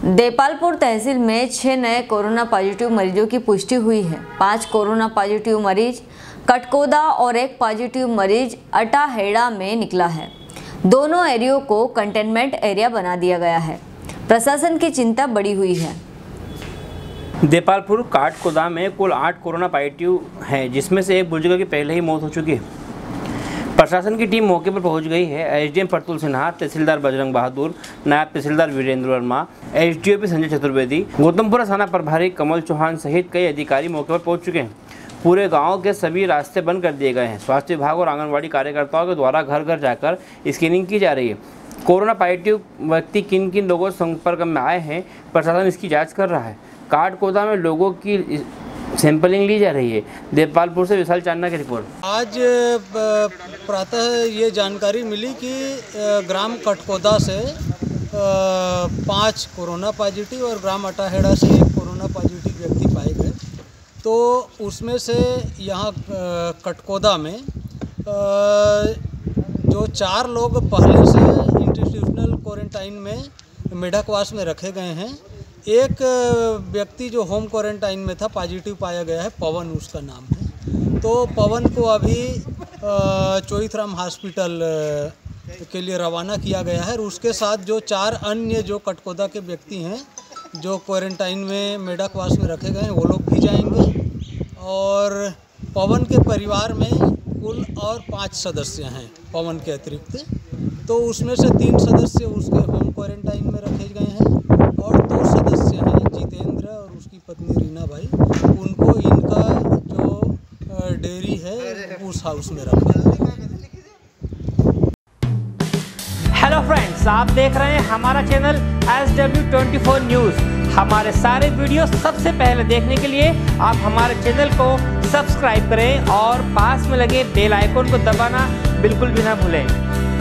देपालपुर तहसील में 6 नए corona positive मरीजों की पुष्टि हुई है। 5 कोरोना पॉजिटिव मरीज कटकोदा और 1 पॉजिटिव मरीज अटाहेड़ा में निकला है। दोनों एरियो को कंटेनमेंट एरिया बना दिया गया है। प्रशासन की चिंता बढ़ी हुई है। देपालपुर काटकोदा में कुल 8 कोरोना पॉजिटिव हैं, जिसमें से एक बुजुर्ग की पहले ही मौत हो चुकी है। प्रशासन की टीम मौके पर पहुंच गई है। एसडीएम प्रतुल सिन्हा, तहसीलदार बजरंग बहादुर, नायब तहसीलदार वीरेंद्र वर्मा, एसडीओपी संजय चतुर्वेदी, गौतमपुरा थाना प्रभारी कमल चौहान सहित कई अधिकारी मौके पर पहुंच चुके हैं। पूरे गांव के सभी रास्ते बंद कर दिए गए हैं। स्वास्थ्य विभाग और आंगनबाड़ी कार्यकर्ताओं के द्वारा घर घर जाकर स्क्रीनिंग की जा रही है। कोरोना पॉजिटिव व्यक्ति किन किन लोगों के संपर्क में आए हैं, प्रशासन इसकी जाँच कर रहा है। काटकोदा में लोगों की सैंपलिंग ली जा रही है। देपालपुर से विशाल चांदना की रिपोर्ट। आज प्रातः ये जानकारी मिली कि ग्राम कटकोदा से 5 कोरोना पॉजिटिव और ग्राम अटाहेड़ा से 1 कोरोना पॉजिटिव व्यक्ति पाए गए। तो उसमें से यहाँ कटकोदा में जो 4 लोग पहले से इंस्टीट्यूशनल क्वारंटाइन में मेढकवास में रखे गए हैं। एक व्यक्ति जो होम क्वारंटाइन में था पॉजिटिव पाया गया है, पवन उसका नाम है। तो पवन को अभी चोईथराम हॉस्पिटल के लिए रवाना किया गया है। और उसके साथ जो 4 अन्य जो कटकोदा के व्यक्ति हैं जो क्वारंटाइन में मेढकवास में रखे गए हैं, वो लोग भी जाएंगे। और पवन के परिवार में कुल और 5 सदस्य हैं पवन के अतिरिक्त। तो उसमें से 3 सदस्य उसके होम क्वारंटाइन में रखे गए हैं और 2 सदस्य हैं जितेंद्र और उसकी पत्नी रीना भाई। उनको इनका जो डेयरी है उस हाउस में रखा है। हेलो फ्रेंड्स, आप देख रहे हैं हमारा चैनल SW24 न्यूज़। हमारे सारे वीडियो सबसे पहले देखने के लिए आप हमारे चैनल को सब्सक्राइब करें और पास में लगे बेल आइकन को दबाना बिल्कुल भी ना भूलें।